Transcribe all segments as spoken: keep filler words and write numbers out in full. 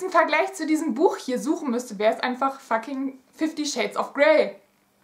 direktesten Vergleich zu diesem Buch hier suchen müsste, wäre es einfach fucking Fifty Shades of Grey.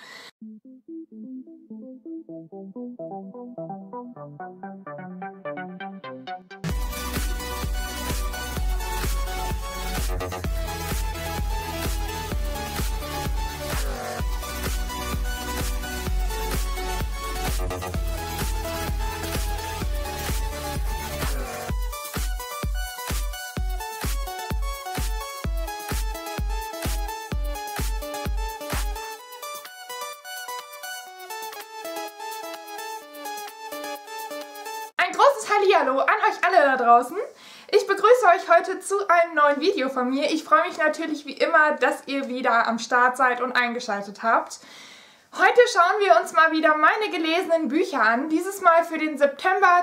Ein großes Hallihallo an euch alle da draußen. Ich begrüße euch heute zu einem neuen Video von mir. Ich freue mich natürlich wie immer, dass ihr wieder am Start seid und eingeschaltet habt. Heute schauen wir uns mal wieder meine gelesenen Bücher an, dieses Mal für den September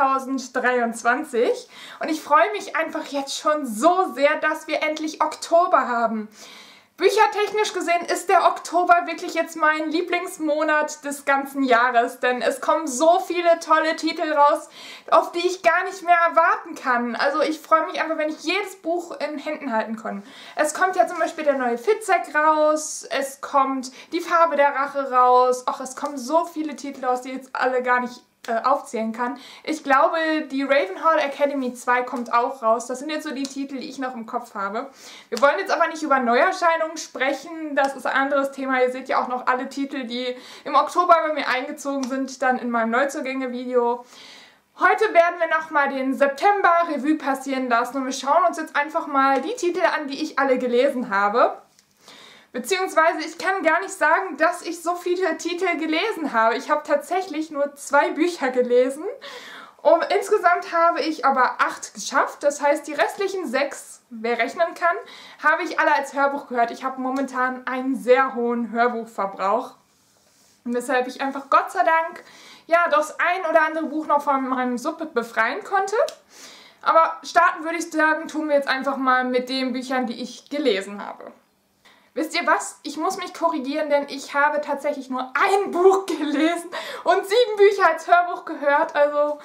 zweitausenddreiundzwanzig. Und ich freue mich einfach jetzt schon so sehr, dass wir endlich Oktober haben. Büchertechnisch gesehen ist der Oktober wirklich jetzt mein Lieblingsmonat des ganzen Jahres, denn es kommen so viele tolle Titel raus, auf die ich gar nicht mehr erwarten kann. Also ich freue mich einfach, wenn ich jedes Buch in Händen halten kann. Es kommt ja zum Beispiel der neue Fitzek raus, es kommt Die Farbe der Rache raus, ach, es kommen so viele Titel raus, die jetzt alle gar nicht aufzählen kann. Ich glaube, die Ravenhall Academy zwei kommt auch raus. Das sind jetzt so die Titel, die ich noch im Kopf habe. Wir wollen jetzt aber nicht über Neuerscheinungen sprechen. Das ist ein anderes Thema. Ihr seht ja auch noch alle Titel, die im Oktober bei mir eingezogen sind, dann in meinem Neuzugänge-Video. Heute werden wir nochmal den September Revue passieren lassen und wir schauen uns jetzt einfach mal die Titel an, die ich alle gelesen habe. Beziehungsweise ich kann gar nicht sagen, dass ich so viele Titel gelesen habe. Ich habe tatsächlich nur zwei Bücher gelesen. Und insgesamt habe ich aber acht geschafft. Das heißt, die restlichen sechs, wer rechnen kann, habe ich alle als Hörbuch gehört. Ich habe momentan einen sehr hohen Hörbuchverbrauch. Und weshalb ich einfach Gott sei Dank ja das ein oder andere Buch noch von meinem Sub befreien konnte. Aber starten würde ich sagen, tun wir jetzt einfach mal mit den Büchern, die ich gelesen habe. Wisst ihr was? Ich muss mich korrigieren, denn ich habe tatsächlich nur ein Buch gelesen und sieben Bücher als Hörbuch gehört. Also,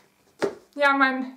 ja, mein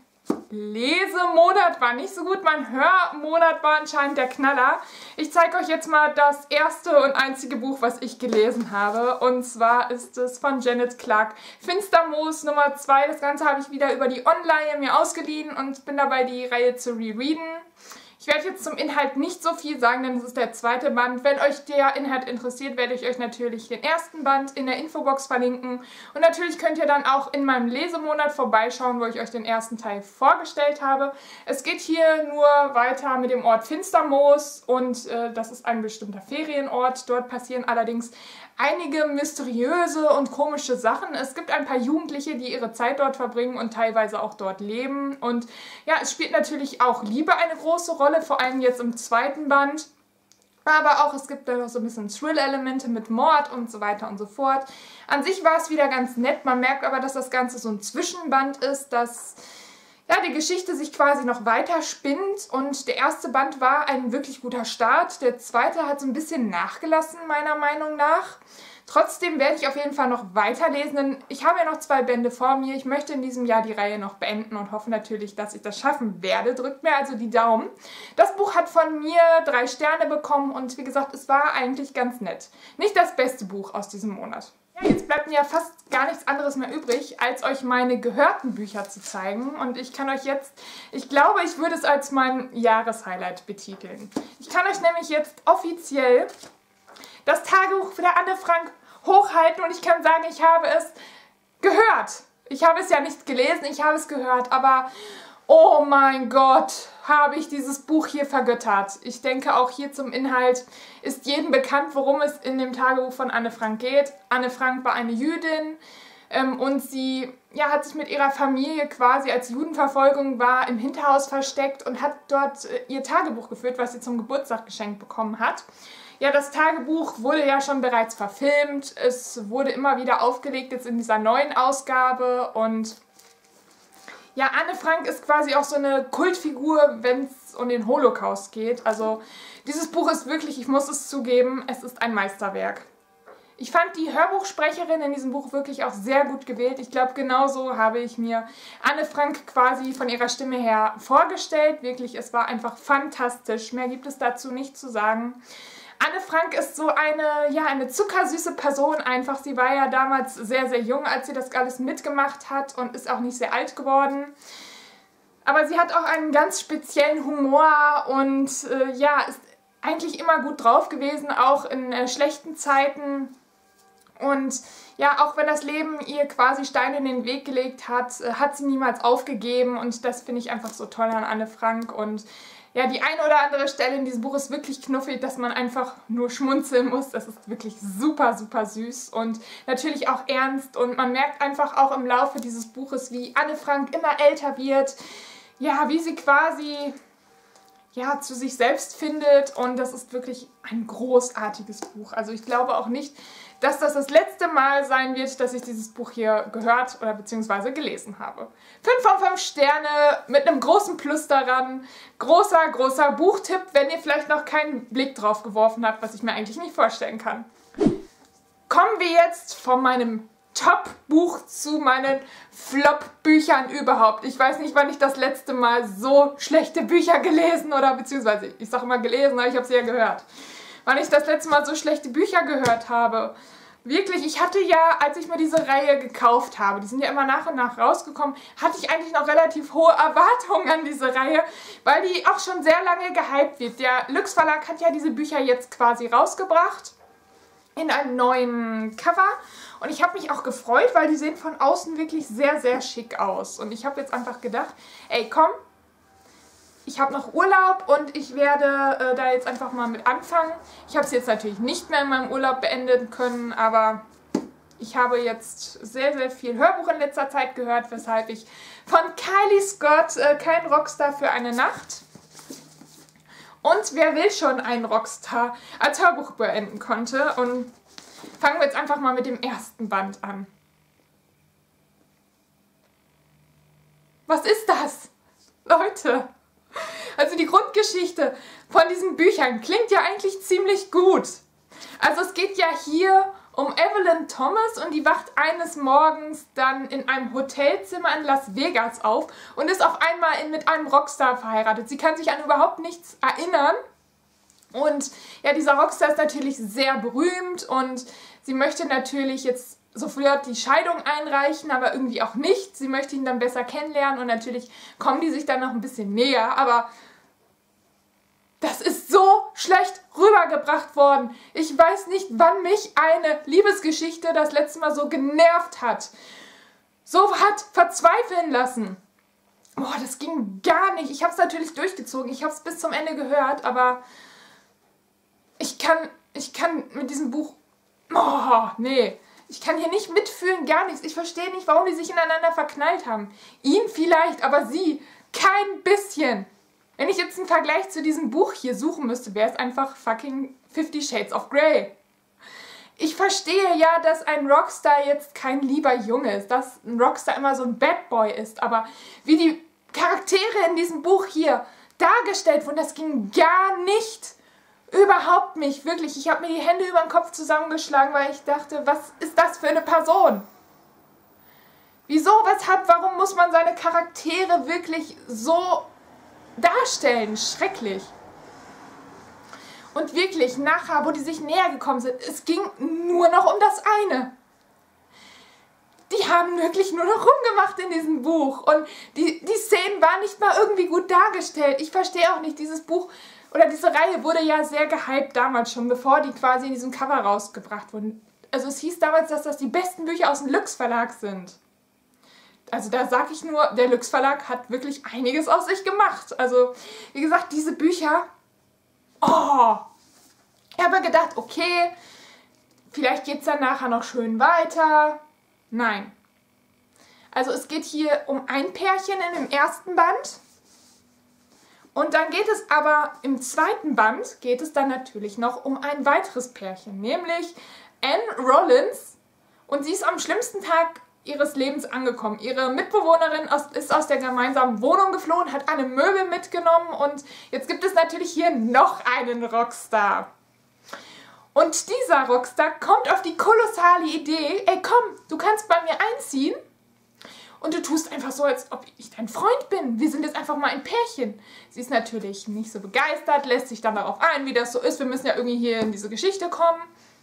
Lesemonat war nicht so gut, mein Hörmonat war anscheinend der Knaller. Ich zeige euch jetzt mal das erste und einzige Buch, was ich gelesen habe. Und zwar ist es von Janet Clarke, Finstermoos Nummer zwei. Das Ganze habe ich wieder über die Online mir ausgeliehen und bin dabei, die Reihe zu rereaden. Ich werde jetzt zum Inhalt nicht so viel sagen, denn es ist der zweite Band. Wenn euch der Inhalt interessiert, werde ich euch natürlich den ersten Band in der Infobox verlinken. Und natürlich könnt ihr dann auch in meinem Lesemonat vorbeischauen, wo ich euch den ersten Teil vorgestellt habe. Es geht hier nur weiter mit dem Ort Finstermoos und äh, das ist ein bestimmter Ferienort. Dort passieren allerdings einige mysteriöse und komische Sachen. Es gibt ein paar Jugendliche, die ihre Zeit dort verbringen und teilweise auch dort leben. Und ja, es spielt natürlich auch Liebe eine große Rolle, vor allem jetzt im zweiten Band. Aber auch, es gibt da noch so ein bisschen Thrill-Elemente mit Mord und so weiter und so fort. An sich war es wieder ganz nett. Man merkt aber, dass das Ganze so ein Zwischenband ist, dass ja, die Geschichte sich quasi noch weiter spinnt und der erste Band war ein wirklich guter Start. Der zweite hat so ein bisschen nachgelassen, meiner Meinung nach. Trotzdem werde ich auf jeden Fall noch weiterlesen, denn ich habe ja noch zwei Bände vor mir. Ich möchte in diesem Jahr die Reihe noch beenden und hoffe natürlich, dass ich das schaffen werde. Drückt mir also die Daumen. Das Buch hat von mir drei Sterne bekommen und wie gesagt, es war eigentlich ganz nett. Nicht das beste Buch aus diesem Monat. Ja, jetzt bleibt mir ja fast gar nichts anderes mehr übrig, als euch meine gehörten Bücher zu zeigen. Und ich kann euch jetzt, ich glaube, ich würde es als mein Jahreshighlight betiteln. Ich kann euch nämlich jetzt offiziell das Tagebuch für der Anne Frank hochhalten und ich kann sagen, ich habe es gehört. Ich habe es ja nicht gelesen, ich habe es gehört, aber oh mein Gott, habe ich dieses Buch hier vergöttert. Ich denke, auch hier zum Inhalt ist jedem bekannt, worum es in dem Tagebuch von Anne Frank geht. Anne Frank war eine Jüdin ähm, und sie ja, hat sich mit ihrer Familie quasi, als Judenverfolgung war, im Hinterhaus versteckt und hat dort äh, ihr Tagebuch geführt, was sie zum Geburtstag geschenkt bekommen hat. Ja, das Tagebuch wurde ja schon bereits verfilmt, es wurde immer wieder aufgelegt jetzt in dieser neuen Ausgabe und ja, Anne Frank ist quasi auch so eine Kultfigur, wenn es um den Holocaust geht. Also dieses Buch ist wirklich, ich muss es zugeben, es ist ein Meisterwerk. Ich fand die Hörbuchsprecherin in diesem Buch wirklich auch sehr gut gewählt. Ich glaube, genauso habe ich mir Anne Frank quasi von ihrer Stimme her vorgestellt. Wirklich, es war einfach fantastisch. Mehr gibt es dazu nicht zu sagen. Anne Frank ist so eine, ja, eine zuckersüße Person einfach. Sie war ja damals sehr, sehr jung, als sie das alles mitgemacht hat und ist auch nicht sehr alt geworden. Aber sie hat auch einen ganz speziellen Humor und äh, ja, ist eigentlich immer gut drauf gewesen, auch in äh, schlechten Zeiten. Und ja, auch wenn das Leben ihr quasi Steine in den Weg gelegt hat, äh, hat sie niemals aufgegeben. Und das finde ich einfach so toll an Anne Frank. Und ja, die eine oder andere Stelle in diesem Buch ist wirklich knuffig, dass man einfach nur schmunzeln muss. Das ist wirklich super, super süß und natürlich auch ernst. Und man merkt einfach auch im Laufe dieses Buches, wie Anne Frank immer älter wird. Ja, wie sie quasi ja, zu sich selbst findet. Und das ist wirklich ein großartiges Buch. Also ich glaube auch nicht, dass das das letzte Mal sein wird, dass ich dieses Buch hier gehört oder beziehungsweise gelesen habe. fünf von fünf Sterne mit einem großen Plus daran. Großer, großer Buchtipp, wenn ihr vielleicht noch keinen Blick drauf geworfen habt, was ich mir eigentlich nicht vorstellen kann. Kommen wir jetzt von meinem Top-Buch zu meinen Flop-Büchern überhaupt. Ich weiß nicht, wann ich das letzte Mal so schlechte Bücher gelesen oder beziehungsweise, ich sage immer gelesen, aber ich habe sie ja gehört. Wann ich das letzte Mal so schlechte Bücher gehört habe. Wirklich, ich hatte ja, als ich mir diese Reihe gekauft habe, die sind ja immer nach und nach rausgekommen, hatte ich eigentlich noch relativ hohe Erwartungen an diese Reihe, weil die auch schon sehr lange gehypt wird. Der Lüx Verlag hat ja diese Bücher jetzt quasi rausgebracht in einem neuen Cover und ich habe mich auch gefreut, weil die sehen von außen wirklich sehr, sehr schick aus. Und ich habe jetzt einfach gedacht, ey komm, ich habe noch Urlaub und ich werde äh, da jetzt einfach mal mit anfangen. Ich habe es jetzt natürlich nicht mehr in meinem Urlaub beenden können, aber ich habe jetzt sehr, sehr viel Hörbuch in letzter Zeit gehört, weshalb ich von Kylie Scott äh, Kein Rockstar für eine Nacht und Wer will schon einen Rockstar als Hörbuch beenden konnte. Und fangen wir jetzt einfach mal mit dem ersten Band an. Was ist das? Leute! Also die Grundgeschichte von diesen Büchern klingt ja eigentlich ziemlich gut. Also es geht ja hier um Evelyn Thomas und die wacht eines Morgens dann in einem Hotelzimmer in Las Vegas auf und ist auf einmal mit einem Rockstar verheiratet. Sie kann sich an überhaupt nichts erinnern. Und ja, dieser Rockstar ist natürlich sehr berühmt und sie möchte natürlich jetzt sofort die Scheidung einreichen, aber irgendwie auch nicht. Sie möchte ihn dann besser kennenlernen und natürlich kommen die sich dann noch ein bisschen näher, aber das ist so schlecht rübergebracht worden. Ich weiß nicht, wann mich eine Liebesgeschichte das letzte Mal so genervt hat. So hat verzweifeln lassen. Boah, das ging gar nicht. Ich habe es natürlich durchgezogen. Ich habe es bis zum Ende gehört, aber ich kann, ich kann mit diesem Buch... Oh, nee. Ich kann hier nicht mitfühlen, gar nichts. Ich verstehe nicht, warum die sich ineinander verknallt haben. Ihn vielleicht, aber sie kein bisschen. Wenn ich jetzt einen Vergleich zu diesem Buch hier suchen müsste, wäre es einfach fucking Fifty Shades of Grey. Ich verstehe ja, dass ein Rockstar jetzt kein lieber Junge ist, dass ein Rockstar immer so ein Bad Boy ist, aber wie die Charaktere in diesem Buch hier dargestellt wurden, das ging gar nicht. Überhaupt nicht, wirklich. Ich habe mir die Hände über den Kopf zusammengeschlagen, weil ich dachte, was ist das für eine Person? Wieso, weshalb, warum muss man seine Charaktere wirklich so darstellen? Schrecklich. Und wirklich, nachher, wo die sich näher gekommen sind, es ging nur noch um das eine. Die haben wirklich nur noch rumgemacht in diesem Buch. Und die, die Szenen waren nicht mal irgendwie gut dargestellt. Ich verstehe auch nicht, dieses Buch... Oder diese Reihe wurde ja sehr gehypt damals schon, bevor die quasi in diesem Cover rausgebracht wurden. Also es hieß damals, dass das die besten Bücher aus dem Lüx Verlag sind. Also da sage ich nur, der Lüx Verlag hat wirklich einiges aus sich gemacht. Also wie gesagt, diese Bücher, oh, ich habe gedacht, okay, vielleicht geht es dann nachher noch schön weiter. Nein. Also es geht hier um ein Pärchen in dem ersten Band. Und dann geht es aber im zweiten Band, geht es dann natürlich noch um ein weiteres Pärchen, nämlich Anne Rollins. Und sie ist am schlimmsten Tag ihres Lebens angekommen. Ihre Mitbewohnerin aus, ist aus der gemeinsamen Wohnung geflohen, hat alle Möbel mitgenommen und jetzt gibt es natürlich hier noch einen Rockstar. Und dieser Rockstar kommt auf die kolossale Idee, ey komm, du kannst bei mir einziehen und du tust einfach so, als ob ich dein Freund bin. Wir sind jetzt einfach mal ein Pärchen. Sie ist natürlich nicht so begeistert, lässt sich dann darauf ein, wie das so ist. Wir müssen ja irgendwie hier in diese Geschichte kommen.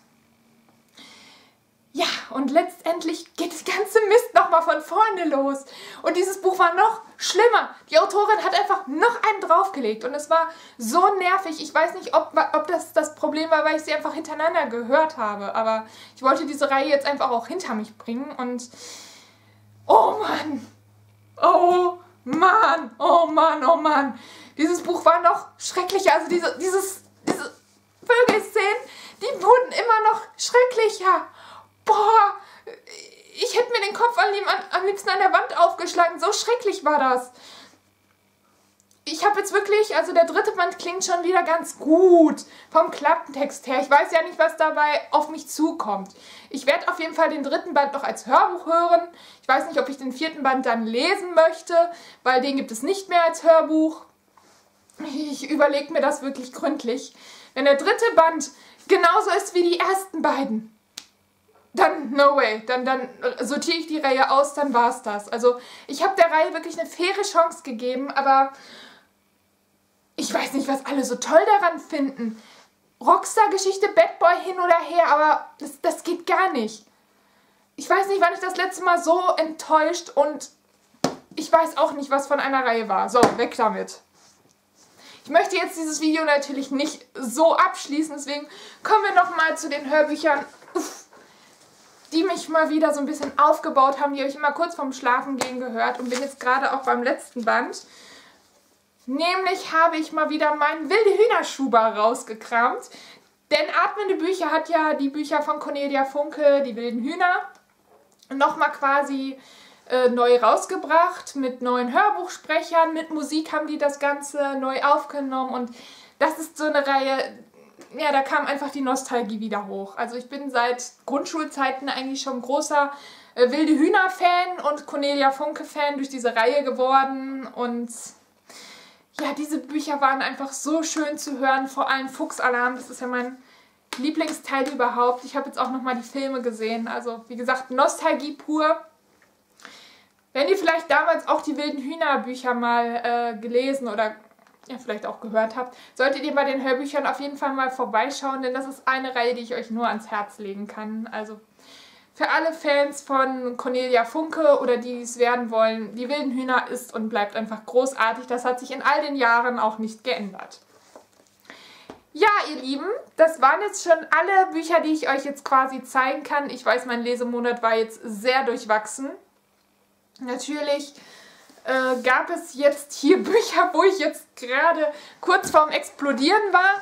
Ja, und letztendlich geht das ganze Mist nochmal von vorne los. Und dieses Buch war noch schlimmer. Die Autorin hat einfach noch einen draufgelegt. Und es war so nervig. Ich weiß nicht, ob, ob das das Problem war, weil ich sie einfach hintereinander gehört habe. Aber ich wollte diese Reihe jetzt einfach auch hinter mich bringen. Und oh Mann. Oh Mann. Oh Mann. Oh Mann. Dieses Buch war noch schrecklicher. Also diese, dieses, diese Vögelszenen, die wurden immer noch schrecklicher. Boah, ich hätte mir den Kopf am, am liebsten an der Wand aufgeschlagen. So schrecklich war das. Ich habe jetzt wirklich, also der dritte Band klingt schon wieder ganz gut vom Klappentext her. Ich weiß ja nicht, was dabei auf mich zukommt. Ich werde auf jeden Fall den dritten Band noch als Hörbuch hören. Ich weiß nicht, ob ich den vierten Band dann lesen möchte, weil den gibt es nicht mehr als Hörbuch. Ich überlege mir das wirklich gründlich. Wenn der dritte Band genauso ist wie die ersten beiden, dann no way, dann, dann sortiere ich die Reihe aus, dann war's das. Also ich habe der Reihe wirklich eine faire Chance gegeben, aber ich weiß nicht, was alle so toll daran finden. Rockstar-Geschichte, Bad Boy hin oder her, aber das, das geht gar nicht. Ich weiß nicht, wann ich das letzte Mal so enttäuscht und ich weiß auch nicht, was von einer Reihe war. So, weg damit. Ich möchte jetzt dieses Video natürlich nicht so abschließen, deswegen kommen wir nochmal zu den Hörbüchern, die mich mal wieder so ein bisschen aufgebaut haben. Die habe ich immer kurz vorm Schlafengehen gehört und bin jetzt gerade auch beim letzten Band. Nämlich habe ich mal wieder meinen Wilde Hühnerschuber rausgekramt. Denn Atmende Bücher hat ja die Bücher von Cornelia Funke, die wilden Hühner, nochmal quasi äh, neu rausgebracht. Mit neuen Hörbuchsprechern, mit Musik haben die das Ganze neu aufgenommen. Und das ist so eine Reihe, ja, da kam einfach die Nostalgie wieder hoch. Also ich bin seit Grundschulzeiten eigentlich schon großer äh, Wilde Hühner-Fan und Cornelia Funke-Fan durch diese Reihe geworden. Und ja, diese Bücher waren einfach so schön zu hören, vor allem Fuchsalarm. Das ist ja mein Lieblingsteil überhaupt. Ich habe jetzt auch nochmal die Filme gesehen. Also wie gesagt, Nostalgie pur. Wenn ihr vielleicht damals auch die Wilden Hühner-Bücher mal äh, gelesen oder ja, vielleicht auch gehört habt, solltet ihr bei den Hörbüchern auf jeden Fall mal vorbeischauen, denn das ist eine Reihe, die ich euch nur ans Herz legen kann. Also für alle Fans von Cornelia Funke oder die es werden wollen, die Wilden Hühner ist und bleibt einfach großartig. Das hat sich in all den Jahren auch nicht geändert. Ja, ihr Lieben, das waren jetzt schon alle Bücher, die ich euch jetzt quasi zeigen kann. Ich weiß, mein Lesemonat war jetzt sehr durchwachsen. Natürlich Äh, gab es jetzt hier Bücher, wo ich jetzt gerade kurz vorm Explodieren war.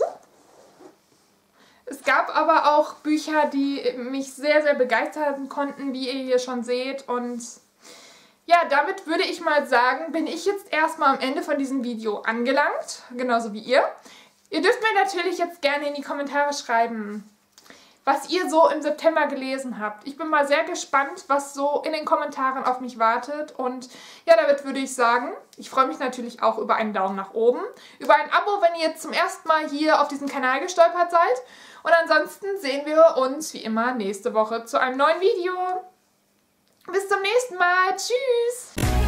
Es gab aber auch Bücher, die mich sehr, sehr begeistern konnten, wie ihr hier schon seht. Und ja, damit würde ich mal sagen, bin ich jetzt erstmal am Ende von diesem Video angelangt. Genauso wie ihr. Ihr dürft mir natürlich jetzt gerne in die Kommentare schreiben, was ihr so im September gelesen habt. Ich bin mal sehr gespannt, was so in den Kommentaren auf mich wartet. Und ja, damit würde ich sagen, ich freue mich natürlich auch über einen Daumen nach oben, über ein Abo, wenn ihr jetzt zum ersten Mal hier auf diesen Kanal gestolpert seid. Und ansonsten sehen wir uns wie immer nächste Woche zu einem neuen Video. Bis zum nächsten Mal. Tschüss!